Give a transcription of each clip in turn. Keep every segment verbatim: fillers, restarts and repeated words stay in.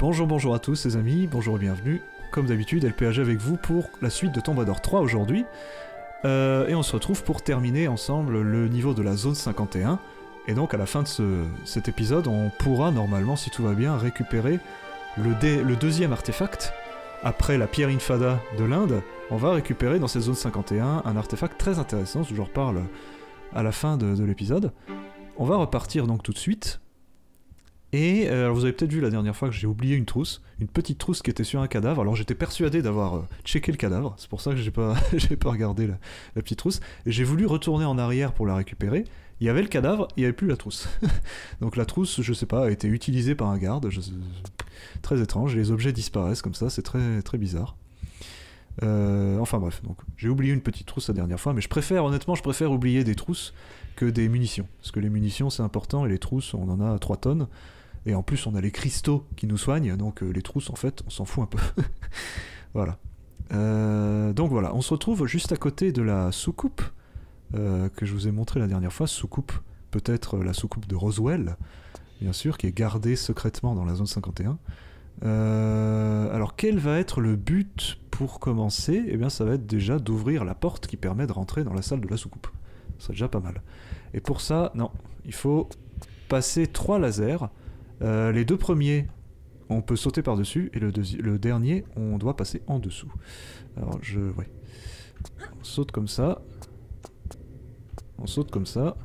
Bonjour, bonjour à tous les amis, bonjour et bienvenue. Comme d'habitude, L P A G avec vous pour la suite de Tomb Raider trois aujourd'hui. Euh, et on se retrouve pour terminer ensemble le niveau de la zone cinquante et un. Et donc à la fin de ce, cet épisode, on pourra normalement, si tout va bien, récupérer le, dé, le deuxième artefact. Après la pierre Infada de l'Inde, on va récupérer dans cette zone cinquante et un un artefact très intéressant, je vous reparle à la fin de, de l'épisode. On va repartir donc tout de suite. Et euh, alors vous avez peut-être vu la dernière fois que j'ai oublié une trousse, une petite trousse qui était sur un cadavre. Alors j'étais persuadé d'avoir euh, checké le cadavre, c'est pour ça que j'ai pas, j'ai pas regardé la, la petite trousse. Et j'ai voulu retourner en arrière pour la récupérer. Il y avait le cadavre, il n'y avait plus la trousse. Donc la trousse, je sais pas, a été utilisée par un garde. Je... Très étrange, les objets disparaissent comme ça, c'est très, très bizarre. Euh, enfin bref, donc j'ai oublié une petite trousse la dernière fois, mais je préfère, honnêtement, je préfère oublier des trousses que des munitions. Parce que les munitions c'est important et les trousses, on en a trois tonnes. Et en plus, on a les cristaux qui nous soignent, donc euh, les trousses, en fait, on s'en fout un peu. Voilà. Euh, donc voilà, on se retrouve juste à côté de la soucoupe euh, que je vous ai montré la dernière fois. Soucoupe, peut-être la soucoupe de Roswell, bien sûr, qui est gardée secrètement dans la zone cinquante et un. Euh, alors, quel va être le but pour commencer? Eh bien, ça va être déjà d'ouvrir la porte qui permet de rentrer dans la salle de la soucoupe. C'est déjà pas mal. Et pour ça, non, il faut passer trois lasers. Euh, les deux premiers, on peut sauter par-dessus, et le, le dernier, on doit passer en dessous. Alors, je... ouais. On saute comme ça. On saute comme ça.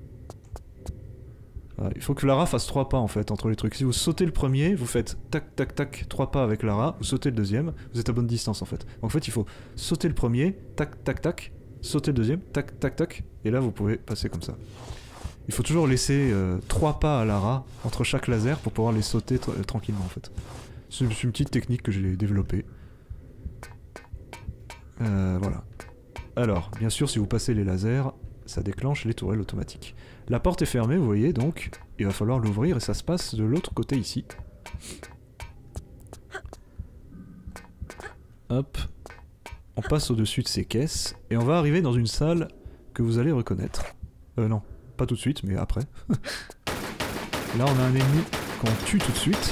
Voilà, il faut que Lara fasse trois pas, en fait, entre les trucs. Si vous sautez le premier, vous faites tac, tac, tac, trois pas avec Lara, vous sautez le deuxième, vous êtes à bonne distance, en fait. Donc, en fait, il faut sauter le premier, tac, tac, tac, sauter le deuxième, tac, tac, tac, et là, vous pouvez passer comme ça. Il faut toujours laisser euh, trois pas à Lara entre chaque laser pour pouvoir les sauter tra tranquillement en fait. C'est une petite technique que j'ai développée. Euh, voilà. Alors, bien sûr, si vous passez les lasers, ça déclenche les tourelles automatiques. La porte est fermée, vous voyez, donc il va falloir l'ouvrir et ça se passe de l'autre côté ici. Hop. On passe au-dessus de ces caisses et on va arriver dans une salle que vous allez reconnaître. Euh, non. Pas tout de suite, mais après. Là, on a un ennemi qu'on tue tout de suite.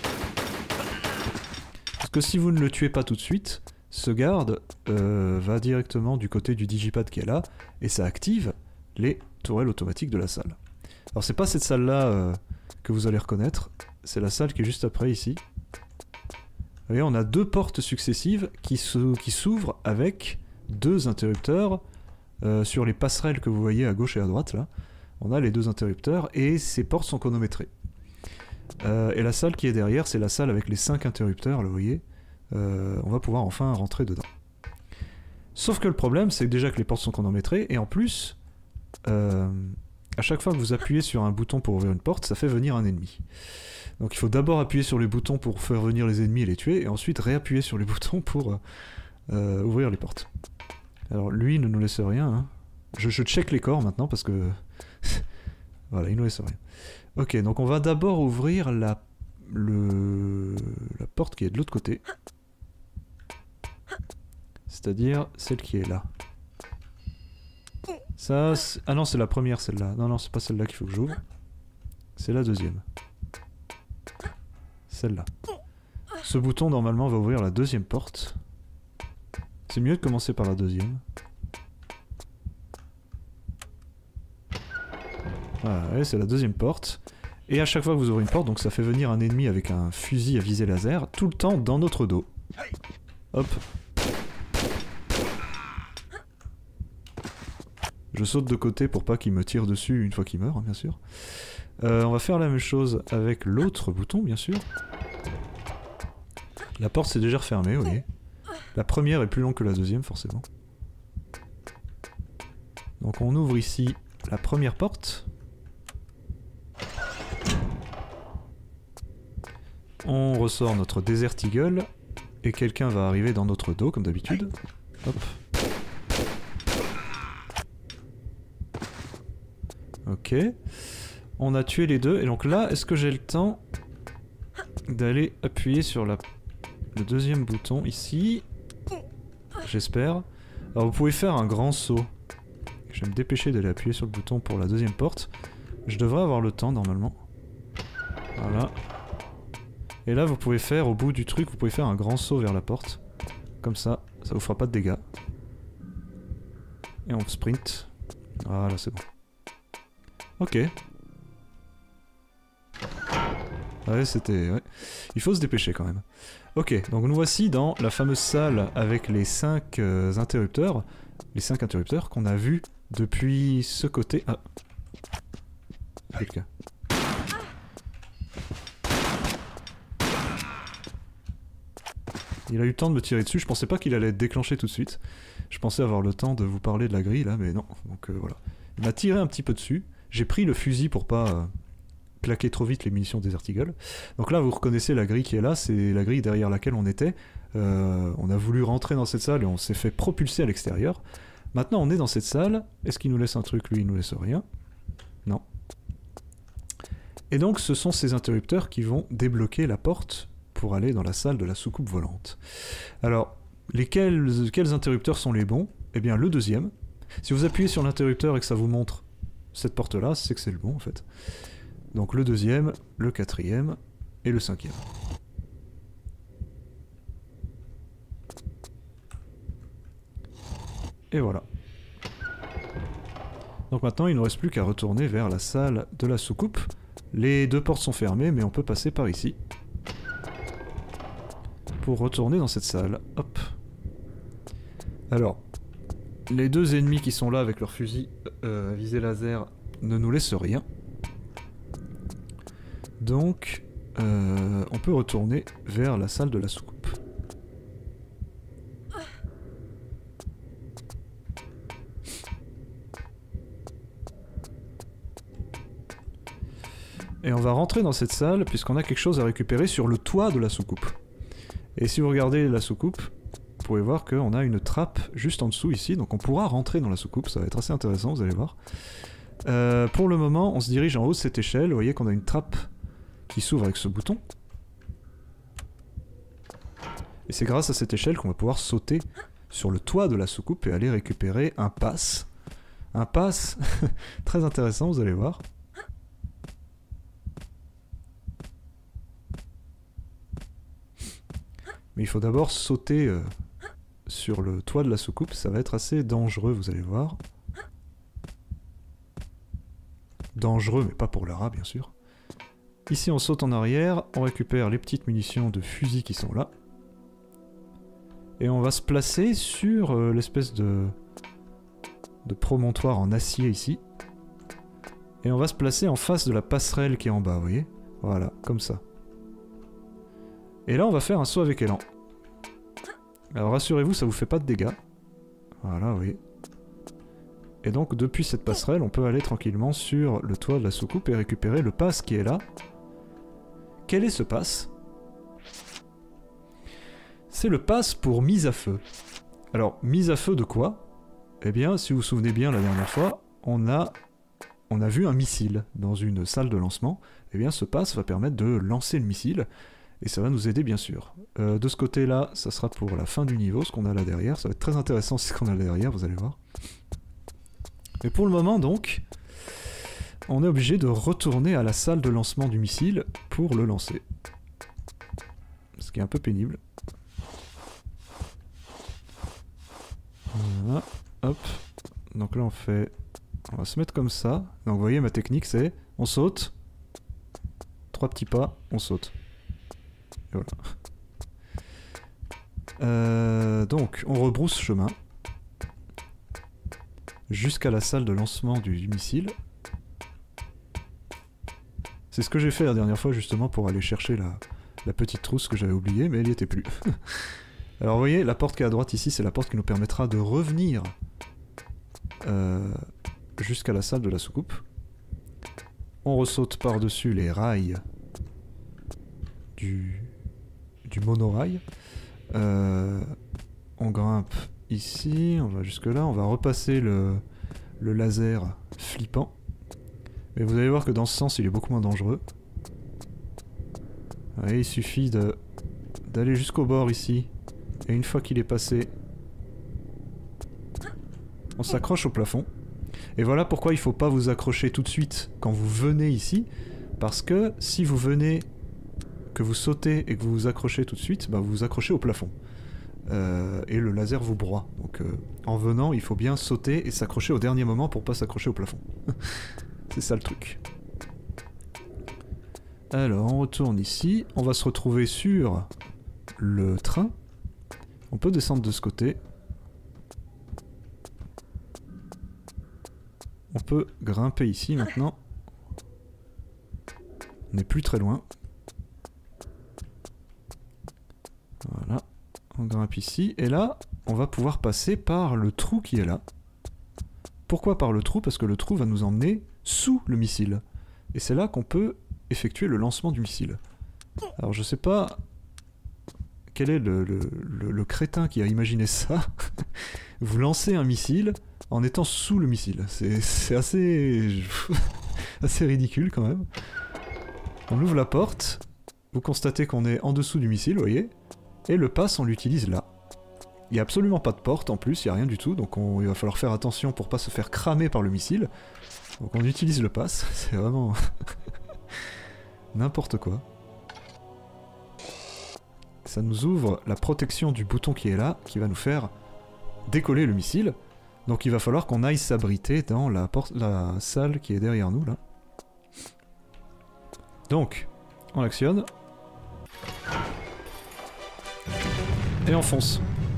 Parce que si vous ne le tuez pas tout de suite, ce garde euh, va directement du côté du digipad qui est là, et ça active les tourelles automatiques de la salle. Alors c'est pas cette salle-là euh, que vous allez reconnaître, c'est la salle qui est juste après ici. Vous voyez, on a deux portes successives qui s'ouvrent avec deux interrupteurs euh, sur les passerelles que vous voyez à gauche et à droite là. On a les deux interrupteurs et ces portes sont chronométrées. Euh, et la salle qui est derrière, c'est la salle avec les cinq interrupteurs, là, vous voyez. Euh, on va pouvoir enfin rentrer dedans. Sauf que le problème, c'est déjà que les portes sont chronométrées, et en plus, euh, à chaque fois que vous appuyez sur un bouton pour ouvrir une porte, ça fait venir un ennemi. Donc il faut d'abord appuyer sur les boutons pour faire venir les ennemis et les tuer, et ensuite réappuyer sur les boutons pour euh, ouvrir les portes. Alors lui, ne nous laisse rien, hein. Je, je check les corps maintenant, parce que... Voilà, il nous laisse rien. Ok, donc on va d'abord ouvrir la, le, la porte qui est de l'autre côté. C'est-à-dire celle qui est là. Ça, ah non, c'est la première celle-là. Non, non, c'est pas celle-là qu'il faut que j'ouvre. C'est la deuxième. Celle-là. Ce bouton, normalement, va ouvrir la deuxième porte. C'est mieux de commencer par la deuxième. Voilà, c'est la deuxième porte. Et à chaque fois que vous ouvrez une porte, donc ça fait venir un ennemi avec un fusil à visée laser, tout le temps dans notre dos. Hop. Je saute de côté pour pas qu'il me tire dessus une fois qu'il meurt, hein, bien sûr. Euh, on va faire la même chose avec l'autre bouton, bien sûr. La porte s'est déjà refermée, vous voyez. La première est plus longue que la deuxième, forcément. Donc on ouvre ici la première porte. On ressort notre Desert Eagle, et quelqu'un va arriver dans notre dos, comme d'habitude. Hop. Ok. On a tué les deux, et donc là, est-ce que j'ai le temps d'aller appuyer sur la... le deuxième bouton, ici? J'espère. Alors vous pouvez faire un grand saut. Je vais me dépêcher d'aller appuyer sur le bouton pour la deuxième porte. Je devrais avoir le temps, normalement. Voilà. Et là vous pouvez faire, au bout du truc, vous pouvez faire un grand saut vers la porte. Comme ça, ça vous fera pas de dégâts. Et on sprint. Voilà, c'est bon. Ok. Ouais, c'était... Ouais. Il faut se dépêcher quand même. Ok, donc nous voici dans la fameuse salle avec les cinq euh, interrupteurs. Les cinq interrupteurs qu'on a vus depuis ce côté... Ah. Quelqu'un. Il a eu le temps de me tirer dessus, je pensais pas qu'il allait être déclenché tout de suite. Je pensais avoir le temps de vous parler de la grille là, mais non. Donc euh, voilà. Il m'a tiré un petit peu dessus. J'ai pris le fusil pour pas euh, claquer trop vite les munitions Desert Eagle. Donc là vous reconnaissez la grille qui est là, c'est la grille derrière laquelle on était. Euh, on a voulu rentrer dans cette salle et on s'est fait propulser à l'extérieur. Maintenant on est dans cette salle. Est-ce qu'il nous laisse un truc? Lui il nous laisse rien. Non. Et donc ce sont ces interrupteurs qui vont débloquer la porte pour aller dans la salle de la soucoupe volante. Alors, lesquels, quels interrupteurs sont les bons? Eh bien, le deuxième. Si vous appuyez sur l'interrupteur et que ça vous montre cette porte-là, c'est que c'est le bon, en fait. Donc le deuxième, le quatrième et le cinquième. Et voilà. Donc maintenant, il ne nous reste plus qu'à retourner vers la salle de la soucoupe. Les deux portes sont fermées, mais on peut passer par ici. Pour retourner dans cette salle. Hop. Alors, les deux ennemis qui sont là avec leur fusil euh, à visée laser ne nous laissent rien. Donc, euh, on peut retourner vers la salle de la soucoupe. Et on va rentrer dans cette salle puisqu'on a quelque chose à récupérer sur le toit de la soucoupe. Et si vous regardez la soucoupe, vous pouvez voir qu'on a une trappe juste en dessous ici, donc on pourra rentrer dans la soucoupe, ça va être assez intéressant, vous allez voir. Euh, pour le moment, on se dirige en haut de cette échelle, vous voyez qu'on a une trappe qui s'ouvre avec ce bouton. Et c'est grâce à cette échelle qu'on va pouvoir sauter sur le toit de la soucoupe et aller récupérer un pass. Un pass très intéressant, vous allez voir. Mais il faut d'abord sauter euh, sur le toit de la soucoupe, ça va être assez dangereux, vous allez voir. Dangereux, mais pas pour le rat, bien sûr. Ici, on saute en arrière, on récupère les petites munitions de fusil qui sont là. Et on va se placer sur euh, l'espèce de, de promontoire en acier ici. Et on va se placer en face de la passerelle qui est en bas, vous voyez? Voilà, comme ça. Et là, on va faire un saut avec élan. Alors rassurez-vous, ça vous fait pas de dégâts. Voilà, oui. Et donc, depuis cette passerelle, on peut aller tranquillement sur le toit de la soucoupe et récupérer le pass qui est là. Quel est ce pass? C'est le pass pour mise à feu. Alors, mise à feu de quoi? Eh bien, si vous vous souvenez bien, la dernière fois, on a, on a vu un missile dans une salle de lancement. Eh bien, ce pass va permettre de lancer le missile. Et ça va nous aider bien sûr. Euh, de ce côté-là, ça sera pour la fin du niveau, ce qu'on a là derrière. Ça va être très intéressant ce qu'on a là derrière, vous allez voir. Mais pour le moment donc, on est obligé de retourner à la salle de lancement du missile pour le lancer. Ce qui est un peu pénible. Voilà, hop. Donc là on fait... On va se mettre comme ça. Donc vous voyez ma technique c'est, on saute, trois petits pas, on saute. Et voilà. Euh, donc, on rebrousse chemin jusqu'à la salle de lancement du, du missile. C'est ce que j'ai fait la dernière fois justement pour aller chercher la, la petite trousse que j'avais oubliée, mais elle n'y était plus. Alors vous voyez, la porte qui est à droite ici, c'est la porte qui nous permettra de revenir euh, jusqu'à la salle de la soucoupe. On ressaute par-dessus les rails du... du monorail. Euh, on grimpe ici, on va jusque là, on va repasser le, le laser flippant. Mais vous allez voir que dans ce sens il est beaucoup moins dangereux. Ouais, il suffit de d'aller jusqu'au bord ici, et une fois qu'il est passé, on s'accroche au plafond. Et voilà pourquoi il ne faut pas vous accrocher tout de suite quand vous venez ici, parce que si vous venez que vous sautez et que vous vous accrochez tout de suite, bah vous vous accrochez au plafond. Euh, et le laser vous broie. Donc euh, en venant, il faut bien sauter et s'accrocher au dernier moment pour pas s'accrocher au plafond. C'est ça le truc. Alors on retourne ici, on va se retrouver sur le train. On peut descendre de ce côté. On peut grimper ici maintenant. On n'est plus très loin. Voilà. On grimpe ici. Et là, on va pouvoir passer par le trou qui est là. Pourquoi par le trou? Parce que le trou va nous emmener sous le missile. Et c'est là qu'on peut effectuer le lancement du missile. Alors je sais pas quel est le, le, le, le crétin qui a imaginé ça. Vous lancez un missile en étant sous le missile. C'est assez... assez ridicule quand même. On ouvre la porte. Vous constatez qu'on est en dessous du missile, vous voyez. Et le pass, on l'utilise là. Il n'y a absolument pas de porte en plus, il n'y a rien du tout. Donc on, il va falloir faire attention pour pas se faire cramer par le missile. Donc on utilise le pass. C'est vraiment... n'importe quoi. Ça nous ouvre la protection du bouton qui est là, qui va nous faire décoller le missile. Donc il va falloir qu'on aille s'abriter dans la, porte, la salle qui est derrière nous là. Donc, on actionne. Et on fonce.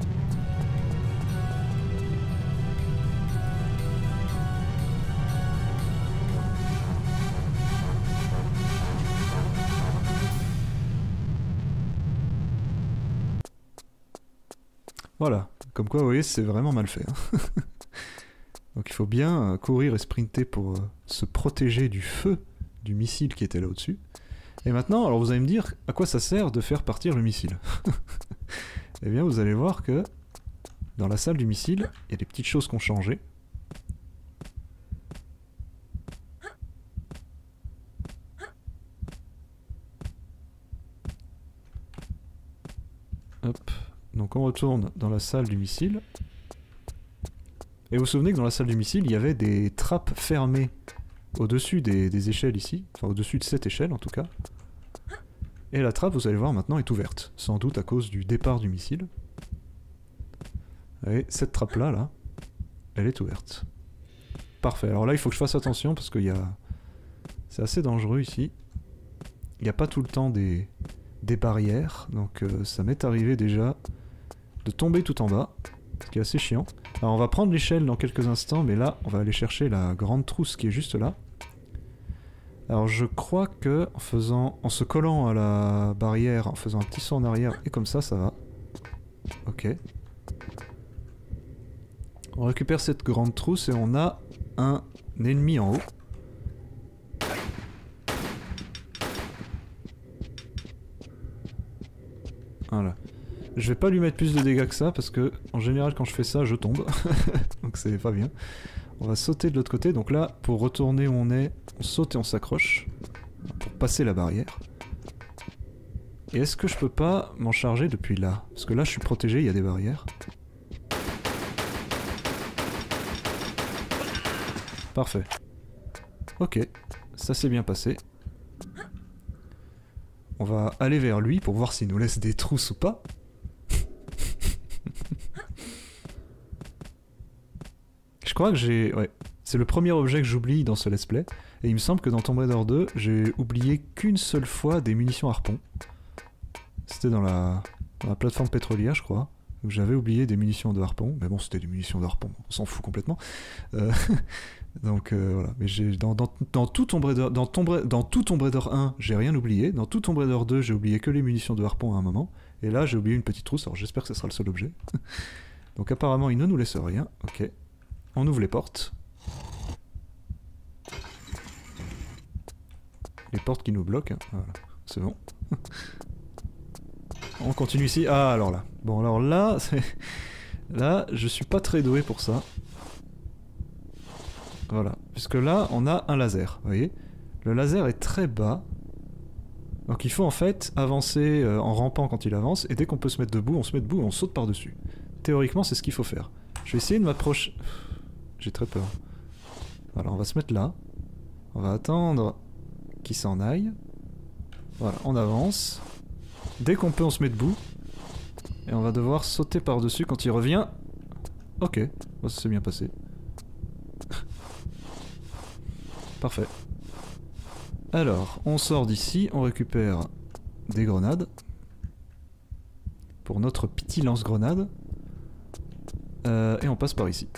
Voilà, comme quoi vous voyez c'est vraiment mal fait. Hein. Donc il faut bien euh, courir et sprinter pour euh, se protéger du feu du missile qui était là au-dessus. Et maintenant, alors vous allez me dire à quoi ça sert de faire partir le missile. Eh bien vous allez voir que dans la salle du missile, il y a des petites choses qui ont changé. Hop. Donc on retourne dans la salle du missile. Et vous vous souvenez que dans la salle du missile, il y avait des trappes fermées au-dessus des, des échelles ici. Enfin au-dessus de cette échelle en tout cas. Et la trappe, vous allez voir maintenant, est ouverte. Sans doute à cause du départ du missile. Et cette trappe-là, là, elle est ouverte. Parfait. Alors là, il faut que je fasse attention parce qu'il y a... c'est assez dangereux ici. Il n'y a pas tout le temps des, des barrières. Donc euh, ça m'est arrivé déjà de tomber tout en bas. Ce qui est assez chiant. Alors on va prendre l'échelle dans quelques instants, mais là, on va aller chercher la grande trousse qui est juste là. Alors je crois que en faisant, en se collant à la barrière, en faisant un petit saut en arrière, et comme ça, ça va. Ok. On récupère cette grande trousse et on a un ennemi en haut. Voilà. Je vais pas lui mettre plus de dégâts que ça parce que en général quand je fais ça, je tombe. Donc c'est pas bien. On va sauter de l'autre côté, donc là, pour retourner où on est, on saute et on s'accroche, pour passer la barrière. Et est-ce que je peux pas m'en charger depuis là? Parce que là, je suis protégé, il y a des barrières. Parfait. Ok, ça s'est bien passé. On va aller vers lui pour voir s'il nous laisse des trousses ou pas. Je crois que j'ai... ouais. C'est le premier objet que j'oublie dans ce let's play. Et il me semble que dans Tomb Raider deux, j'ai oublié qu'une seule fois des munitions harpon. C'était dans la... dans la plateforme pétrolière, je crois. Où j'avais oublié des munitions de harpon. Mais bon, c'était des munitions de harpon. On s'en fout complètement. Euh... Donc euh, voilà. Mais j'ai... Dans, dans, dans tout Tomb Raider... Dans, Tomb... dans tout Tomb Raider un, j'ai rien oublié. Dans tout Tomb Raider deux, j'ai oublié que les munitions de harpon à un moment. Et là, j'ai oublié une petite trousse. Alors j'espère que ce sera le seul objet. Donc apparemment, il ne nous laisse rien. Ok. On ouvre les portes. Les portes qui nous bloquent. Hein. Voilà. C'est bon. On continue ici. Ah, alors là. Bon, alors là, là, je suis pas très doué pour ça. Voilà. Puisque là, on a un laser. Vous voyez? Le laser est très bas. Donc il faut en fait avancer euh, en rampant quand il avance. Et dès qu'on peut se mettre debout, on se met debout et on saute par-dessus. Théoriquement, c'est ce qu'il faut faire. Je vais essayer de m'approcher... J'ai très peur. Voilà, on va se mettre là. On va attendre qu'il s'en aille. Voilà, on avance. Dès qu'on peut, on se met debout. Et on va devoir sauter par-dessus quand il revient. Ok, bon, ça s'est bien passé. Parfait. Alors, on sort d'ici, on récupère des grenades. Pour notre petit lance-grenade. Euh, et on passe par ici.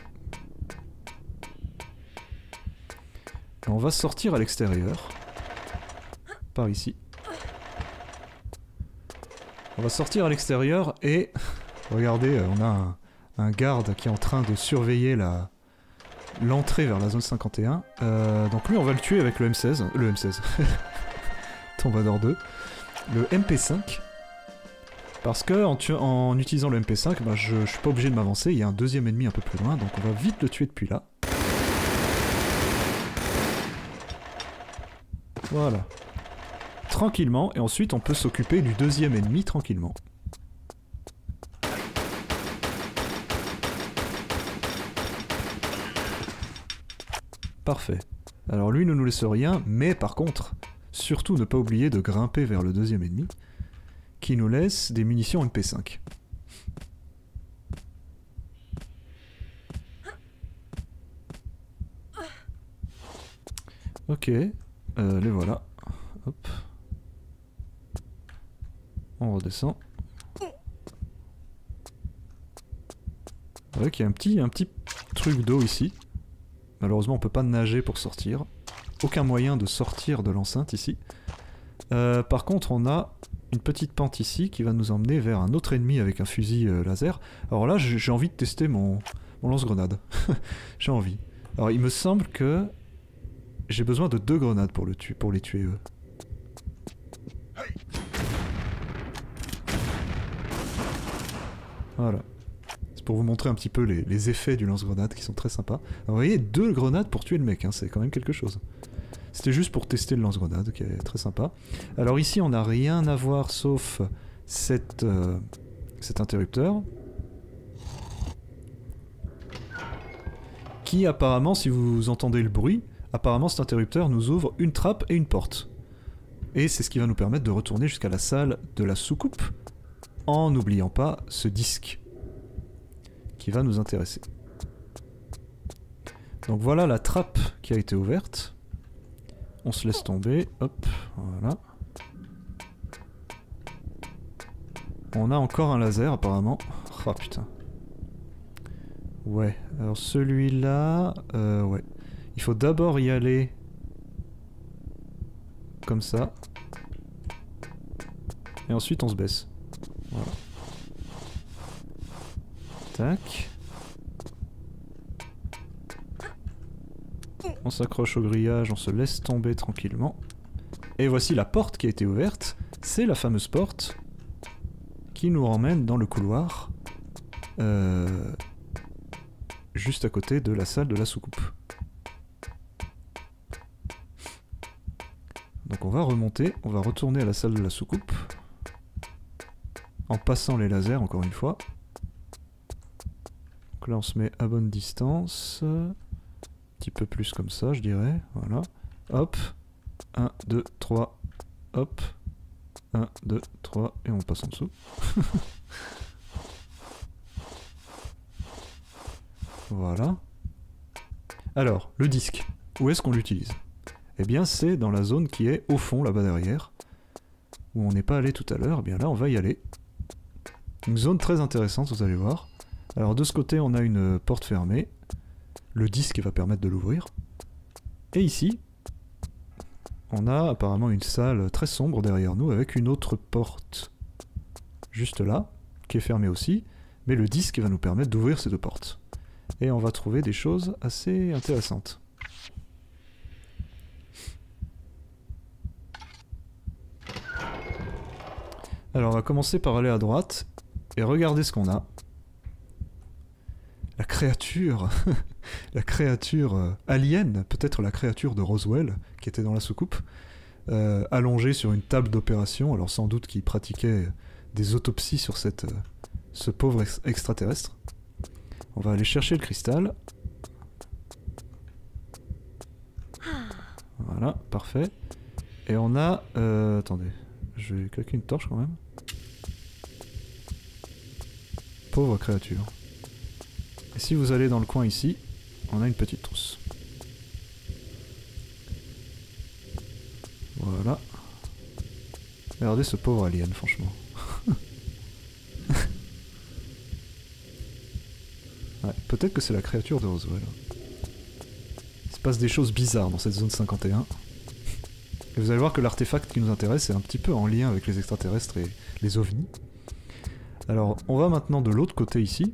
Et on va sortir à l'extérieur. Par ici. On va sortir à l'extérieur et... Regardez, on a un, un garde qui est en train de surveiller la l'entrée vers la zone cinquante et un. Euh, donc lui, on va le tuer avec le M seize. Le M seize. Tombador deux. Le M P cinq. Parce que en, en utilisant le M P cinq, bah, je, je suis pas obligé de m'avancer. Il y a un deuxième ennemi un peu plus loin. Donc on va vite le tuer depuis là. Voilà. Tranquillement, et ensuite on peut s'occuper du deuxième ennemi tranquillement. Parfait. Alors lui ne nous laisse rien, mais par contre, surtout ne pas oublier de grimper vers le deuxième ennemi, qui nous laisse des munitions M P cinq. Ok, euh, les voilà. Hop. On redescend. Vous voyez qu'il y a un petit, un petit truc d'eau ici. Malheureusement on peut pas nager pour sortir. Aucun moyen de sortir de l'enceinte ici. Euh, par contre on a une petite pente ici qui va nous emmener vers un autre ennemi avec un fusil euh, laser. Alors là j'ai envie de tester mon, mon lance-grenade. J'ai envie. Alors il me semble que j'ai besoin de deux grenades pour, le tuer, pour les tuer eux. Voilà. C'est pour vous montrer un petit peu les, les effets du lance-grenade qui sont très sympas. Alors, vous voyez, deux grenades pour tuer le mec, hein, c'est quand même quelque chose. C'était juste pour tester le lance-grenade qui est très sympa. Alors ici on n'a rien à voir sauf cette, euh, cet interrupteur. Qui apparemment, si vous entendez le bruit, apparemment cet interrupteur nous ouvre une trappe et une porte. Et c'est ce qui va nous permettre de retourner jusqu'à la salle de la soucoupe. En n'oubliant pas ce disque qui va nous intéresser. Donc voilà la trappe qui a été ouverte. On se laisse tomber, hop, voilà. On a encore un laser apparemment. Oh putain. Ouais, alors celui-là... Euh, ouais. Il faut d'abord y aller... Comme ça. Et ensuite on se baisse. Voilà. Tac. On s'accroche au grillage, on se laisse tomber tranquillement. Et voici la porte qui a été ouverte. C'est la fameuse porte qui nous emmène dans le couloir. Euh, juste à côté de la salle de la soucoupe. Donc on va remonter, on va retourner à la salle de la soucoupe. En passant les lasers encore une fois. Donc là on se met à bonne distance. Un petit peu plus comme ça je dirais. Voilà. Hop. un, deux, trois. Hop. un, deux, trois. Et on passe en dessous. Voilà. Alors, le disque. Où est-ce qu'on l'utilise? Eh bien c'est dans la zone qui est au fond là-bas derrière. Où on n'est pas allé tout à l'heure. Eh bien là on va y aller. Une zone très intéressante, vous allez voir. Alors de ce côté, on a une porte fermée. Le disque va permettre de l'ouvrir. Et ici, on a apparemment une salle très sombre derrière nous avec une autre porte juste là, qui est fermée aussi. Mais le disque va nous permettre d'ouvrir ces deux portes. Et on va trouver des choses assez intéressantes. Alors on va commencer par aller à droite. Et regardez ce qu'on a. La créature, la créature euh, alien, peut-être la créature de Roswell, qui était dans la soucoupe, euh, allongée sur une table d'opération, alors sans doute qu'il pratiquait des autopsies sur cette, euh, ce pauvre ex extraterrestre. On va aller chercher le cristal. Voilà, parfait. Et on a... Euh, attendez, je vais claquer une torche quand même. Pauvre créature. Et si vous allez dans le coin ici, on a une petite trousse. Voilà. Regardez ce pauvre alien, franchement. Ouais, peut-être que c'est la créature de Roswell. Il se passe des choses bizarres dans cette zone cinquante et un. Et vous allez voir que l'artefact qui nous intéresse est un petit peu en lien avec les extraterrestres et les ovnis. Alors, on va maintenant de l'autre côté ici.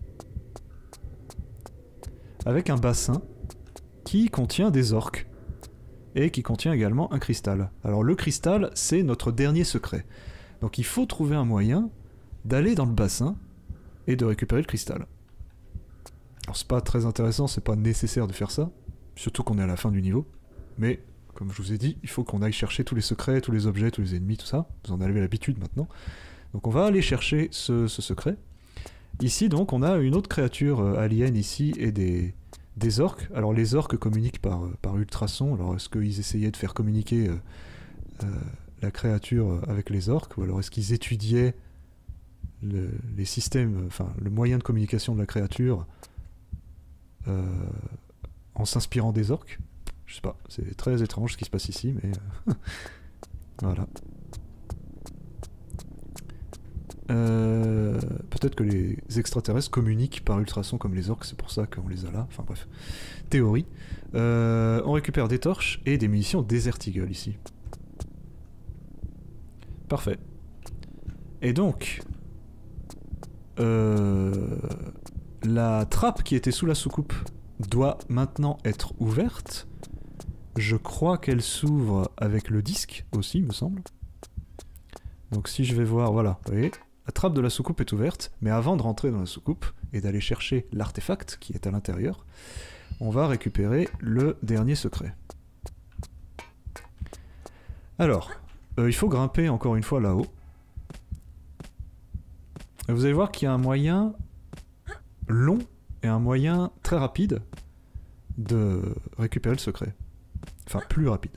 Avec un bassin qui contient des orques. Et qui contient également un cristal. Alors le cristal, c'est notre dernier secret. Donc il faut trouver un moyen d'aller dans le bassin et de récupérer le cristal. Alors c'est pas très intéressant, c'est pas nécessaire de faire ça. Surtout qu'on est à la fin du niveau. Mais, comme je vous ai dit, il faut qu'on aille chercher tous les secrets, tous les objets, tous les ennemis, tout ça. Vous en avez l'habitude maintenant. Donc on va aller chercher ce, ce secret. Ici donc on a une autre créature euh, alien ici et des, des orques. Alors les orques communiquent par, euh, par ultrasons. Alors est-ce qu'ils essayaient de faire communiquer euh, euh, la créature avec les orques, ou alors est-ce qu'ils étudiaient le, les systèmes, enfin le moyen de communication de la créature euh, en s'inspirant des orques? Je sais pas, c'est très étrange ce qui se passe ici, mais euh, voilà. Euh, peut-être que les extraterrestres communiquent par ultrasons comme les orques, c'est pour ça qu'on les a là. Enfin bref, théorie. Euh, on récupère des torches et des munitions Desert Eagle ici. Parfait. Et donc, euh, la trappe qui était sous la soucoupe doit maintenant être ouverte. Je crois qu'elle s'ouvre avec le disque aussi, me semble. Donc si je vais voir, voilà, vous voyez, la trappe de la soucoupe est ouverte, mais avant de rentrer dans la soucoupe et d'aller chercher l'artefact qui est à l'intérieur, on va récupérer le dernier secret. Alors, euh, il faut grimper encore une fois là-haut. Vous allez voir qu'il y a un moyen long et un moyen très rapide de récupérer le secret. Enfin, plus rapide.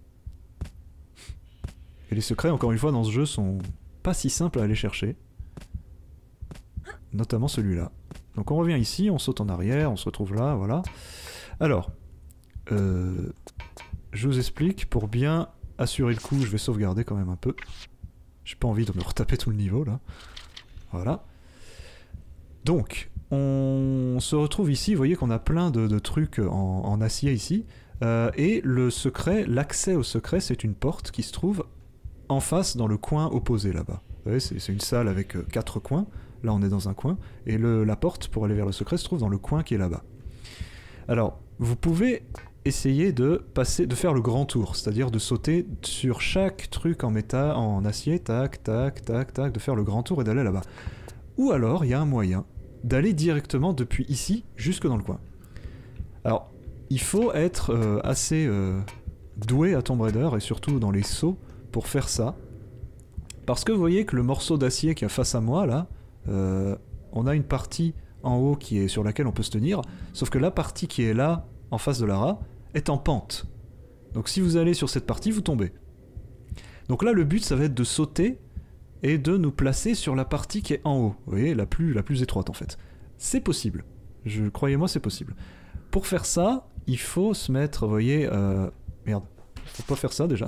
Et les secrets, encore une fois, dans ce jeu, sont pas si simples à aller chercher. Notamment celui-là. Donc on revient ici, on saute en arrière, on se retrouve là, voilà. Alors, euh, je vous explique, pour bien assurer le coup, je vais sauvegarder quand même un peu. J'ai pas envie de me retaper tout le niveau, là. Voilà. Donc, on se retrouve ici, vous voyez qu'on a plein de, de trucs en, en acier ici. Euh, et le secret, l'accès au secret, c'est une porte qui se trouve en face dans le coin opposé là-bas. Vous voyez, c'est une salle avec euh, quatre coins. Là, on est dans un coin. Et le, la porte pour aller vers le secret se trouve dans le coin qui est là-bas. Alors, vous pouvez essayer de passer, de faire le grand tour, c'est-à-dire de sauter sur chaque truc en métal, en acier, tac, tac, tac, tac, de faire le grand tour et d'aller là-bas. Ou alors, il y a un moyen d'aller directement depuis ici jusque dans le coin. Alors, il faut être euh, assez euh, doué à Tomb Raider et surtout dans les sauts pour faire ça. Parce que vous voyez que le morceau d'acier qui est face à moi là, euh, on a une partie en haut qui est sur laquelle on peut se tenir, sauf que la partie qui est là, en face de Lara, est en pente. Donc si vous allez sur cette partie, vous tombez. Donc là le but ça va être de sauter et de nous placer sur la partie qui est en haut. Vous voyez, la plus, la plus étroite en fait. C'est possible. Je, croyez-moi, c'est possible. Pour faire ça, il faut se mettre, vous voyez... Euh... Merde, faut pas faire ça déjà.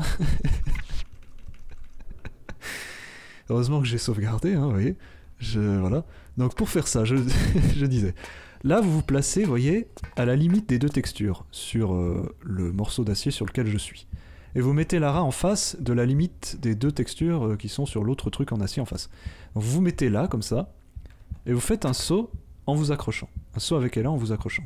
Heureusement que j'ai sauvegardé, hein, vous voyez. Je, voilà. Donc pour faire ça, je, je disais... Là, vous vous placez, vous voyez, à la limite des deux textures, sur euh, le morceau d'acier sur lequel je suis. Et vous mettez Lara en face de la limite des deux textures euh, qui sont sur l'autre truc en acier en face. Donc vous vous mettez là, comme ça, et vous faites un saut en vous accrochant. Un saut avec elle en vous accrochant.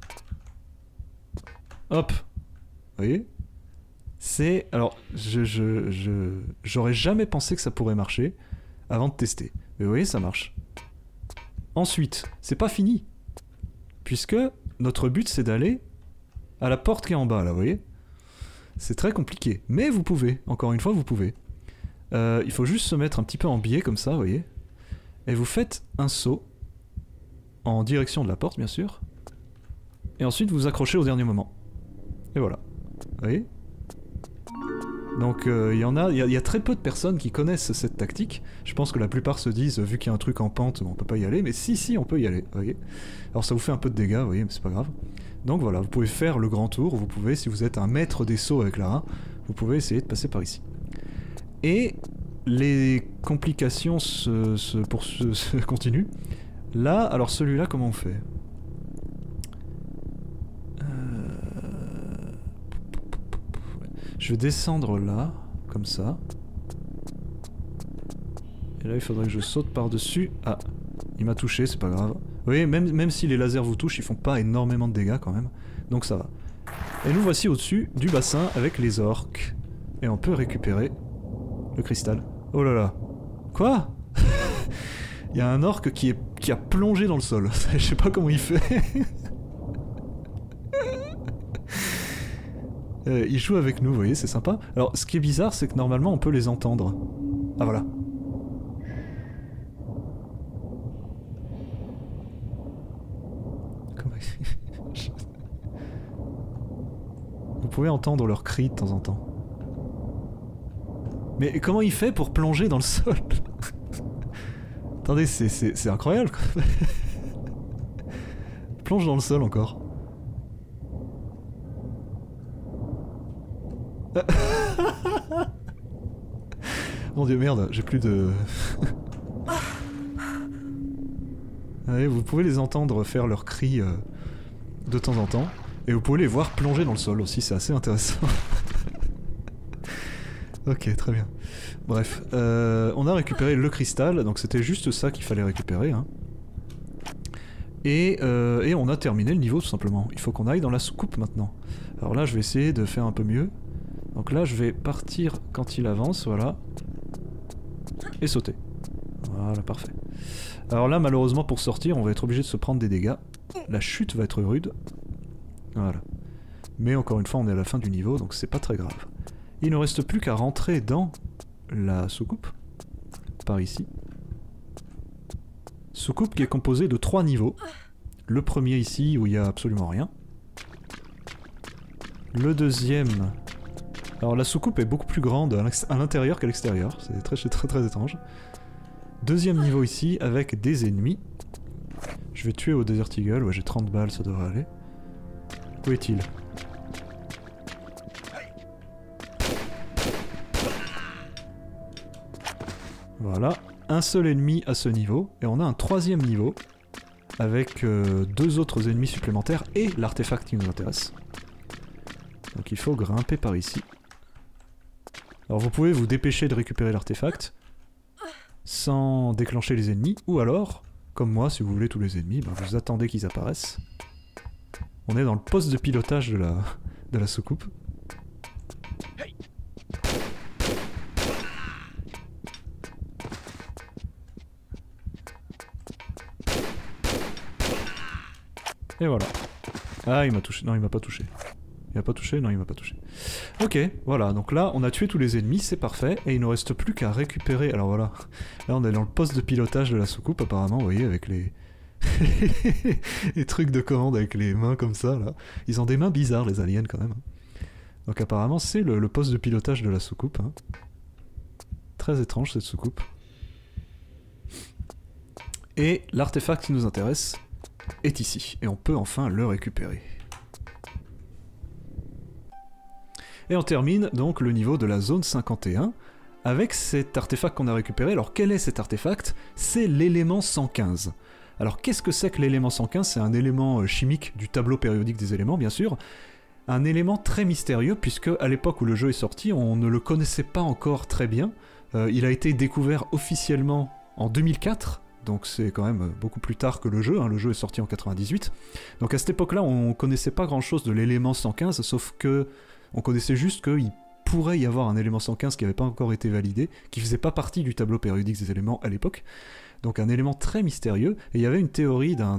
Hop. Vous voyez? C'est... Alors, je, je, je, j'aurais jamais pensé que ça pourrait marcher avant de tester. Mais vous voyez, ça marche. Ensuite, c'est pas fini. Puisque notre but, c'est d'aller à la porte qui est en bas, là, vous voyez? C'est très compliqué. Mais vous pouvez. Encore une fois, vous pouvez. Euh, il faut juste se mettre un petit peu en biais, comme ça, vous voyez? Et vous faites un saut en direction de la porte, bien sûr. Et ensuite, vous vous accrochez au dernier moment. Et voilà. Vous voyez? Donc il euh, y en a, il y, y a très peu de personnes qui connaissent cette tactique. Je pense que la plupart se disent, vu qu'il y a un truc en pente, on peut pas y aller, mais si, si, on peut y aller, vous voyez. Alors ça vous fait un peu de dégâts, vous voyez, mais c'est pas grave. Donc voilà, vous pouvez faire le grand tour, vous pouvez, si vous êtes un maître des sauts avec Lara, vous pouvez essayer de passer par ici. Et les complications se, se, pour, se, se continuent. Là, alors celui-là, comment on fait? Je vais descendre là, comme ça. Et là, il faudrait que je saute par-dessus. Ah, il m'a touché, c'est pas grave. Vous voyez, même, même si les lasers vous touchent, ils font pas énormément de dégâts quand même. Donc ça va. Et nous voici au-dessus du bassin avec les orques. Et on peut récupérer le cristal. Oh là là. Quoi? Il y a un orque qui, est, qui a plongé dans le sol. Je sais pas comment il fait. Euh, ils jouent avec nous, vous voyez, c'est sympa. Alors, ce qui est bizarre, c'est que normalement, on peut les entendre. Ah, voilà. Comment... Vous pouvez entendre leurs cris de temps en temps. Mais comment il fait pour plonger dans le sol? Attendez, c'est incroyable, quoi. Plonge dans le sol encore. Mon dieu, merde, j'ai plus de... Allez, vous pouvez les entendre faire leurs cris euh, de temps en temps. Et vous pouvez les voir plonger dans le sol aussi, c'est assez intéressant. Ok, très bien. Bref, euh, on a récupéré le cristal, donc c'était juste ça qu'il fallait récupérer. Hein. Et, euh, et on a terminé le niveau tout simplement. Il faut qu'on aille dans la soucoupe maintenant. Alors là, je vais essayer de faire un peu mieux. Donc là, je vais partir quand il avance, voilà. Et sauter. Voilà, parfait. Alors là, malheureusement, pour sortir, on va être obligé de se prendre des dégâts. La chute va être rude. Voilà. Mais encore une fois, on est à la fin du niveau, donc c'est pas très grave. Il ne reste plus qu'à rentrer dans la soucoupe. Par ici. Soucoupe qui est composée de trois niveaux. Le premier ici, où il n'y a absolument rien. Le deuxième... Alors la soucoupe est beaucoup plus grande à l'intérieur qu'à l'extérieur, c'est très, très très étrange. Deuxième niveau ici, avec des ennemis. Je vais tuer au Desert Eagle, ouais j'ai trente balles, ça devrait aller. Où est-il? Voilà, un seul ennemi à ce niveau, et on a un troisième niveau, avec euh, deux autres ennemis supplémentaires et l'artefact qui nous intéresse. Donc il faut grimper par ici. Alors vous pouvez vous dépêcher de récupérer l'artefact sans déclencher les ennemis, ou alors, comme moi, si vous voulez tous les ennemis, ben vous attendez qu'ils apparaissent. On est dans le poste de pilotage de la, de la soucoupe. Et voilà. Ah, il m'a touché. Non, il m'a pas touché. Il m'a pas touché? Non, il m'a pas touché. Ok, voilà, donc là, on a tué tous les ennemis, c'est parfait, et il ne reste plus qu'à récupérer... Alors voilà, là on est dans le poste de pilotage de la soucoupe, apparemment, vous voyez, avec les... les trucs de commande avec les mains comme ça, là. Ils ont des mains bizarres, les aliens, quand même. Donc apparemment, c'est le, le poste de pilotage de la soucoupe. Hein. Très étrange, cette soucoupe. Et l'artefact qui nous intéresse est ici, et on peut enfin le récupérer. Et on termine donc le niveau de la zone cinquante et un avec cet artefact qu'on a récupéré. Alors quel est cet artefact? C'est l'élément cent quinze. Alors qu'est-ce que c'est que l'élément cent quinze? C'est un élément chimique du tableau périodique des éléments, bien sûr. Un élément très mystérieux, puisque à l'époque où le jeu est sorti, on ne le connaissait pas encore très bien. Euh, il a été découvert officiellement en deux mille quatre, donc c'est quand même beaucoup plus tard que le jeu, hein. Le jeu est sorti en quatre-vingt-dix-huit. Donc à cette époque-là, on connaissait pas grand-chose de l'élément cent quinze, sauf que on connaissait juste qu'il pourrait y avoir un élément cent quinze qui n'avait pas encore été validé, qui faisait pas partie du tableau périodique des éléments à l'époque. Donc un élément très mystérieux, et il y avait une théorie d'un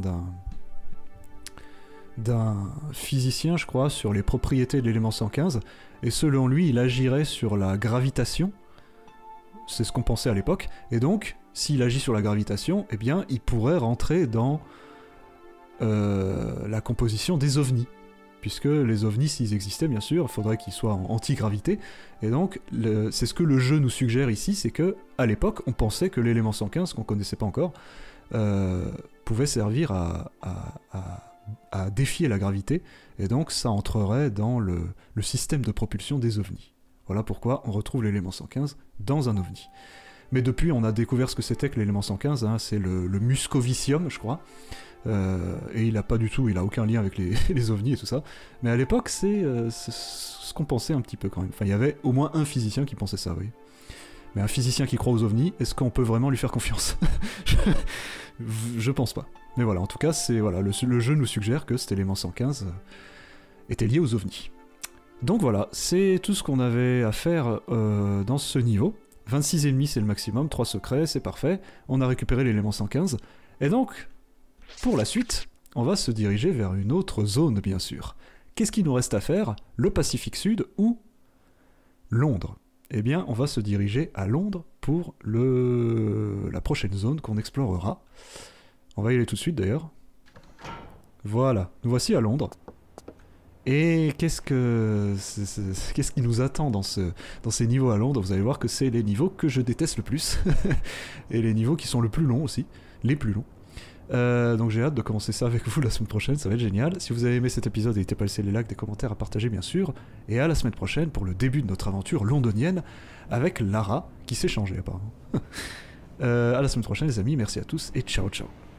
d'un physicien, je crois, sur les propriétés de l'élément cent quinze, et selon lui, il agirait sur la gravitation, c'est ce qu'on pensait à l'époque, et donc, s'il agit sur la gravitation, eh bien, il pourrait rentrer dans euh, la composition des ovnis. puisque les ovnis, s'ils existaient bien sûr, il faudrait qu'ils soient en anti-gravité, et donc le, c'est ce que le jeu nous suggère ici, c'est que à l'époque, on pensait que l'élément cent quinze, qu'on connaissait pas encore, euh, pouvait servir à, à, à, à défier la gravité, et donc ça entrerait dans le, le système de propulsion des ovnis. Voilà pourquoi on retrouve l'élément cent quinze dans un ovni. Mais depuis, on a découvert ce que c'était que l'élément cent quinze, hein, c'est le, le muscovicium, je crois, euh, et il a pas du tout, il a aucun lien avec les, les ovnis et tout ça, mais à l'époque, c'est, euh, c'est ce qu'on pensait un petit peu quand même. Enfin, il y avait au moins un physicien qui pensait ça, oui. Mais un physicien qui croit aux ovnis, est-ce qu'on peut vraiment lui faire confiance? je, je pense pas. Mais voilà, en tout cas, c'est, voilà, le, le jeu nous suggère que cet élément cent quinze était lié aux ovnis. Donc voilà, c'est tout ce qu'on avait à faire euh, dans ce niveau. vingt-six ennemis, c'est le maximum, trois secrets, c'est parfait. On a récupéré l'élément cent quinze. Et donc, pour la suite, on va se diriger vers une autre zone, bien sûr. Qu'est-ce qu'il nous reste à faire? Le Pacifique Sud ou Londres? Eh bien, on va se diriger à Londres pour le... la prochaine zone qu'on explorera. On va y aller tout de suite, d'ailleurs. Voilà, nous voici à Londres. Et qu'est-ce que c'est, c'est, qu'est-ce qui nous attend dans, ce, dans ces niveaux à Londres? Vous allez voir que c'est les niveaux que je déteste le plus. Et les niveaux qui sont le plus longs aussi. Les plus longs. Euh, donc j'ai hâte de commencer ça avec vous la semaine prochaine, ça va être génial. Si vous avez aimé cet épisode, n'hésitez pas à laisser les likes, des commentaires, à partager bien sûr. Et à la semaine prochaine pour le début de notre aventure londonienne avec Lara, qui s'est changée apparemment. euh, à la semaine prochaine les amis, merci à tous et ciao ciao.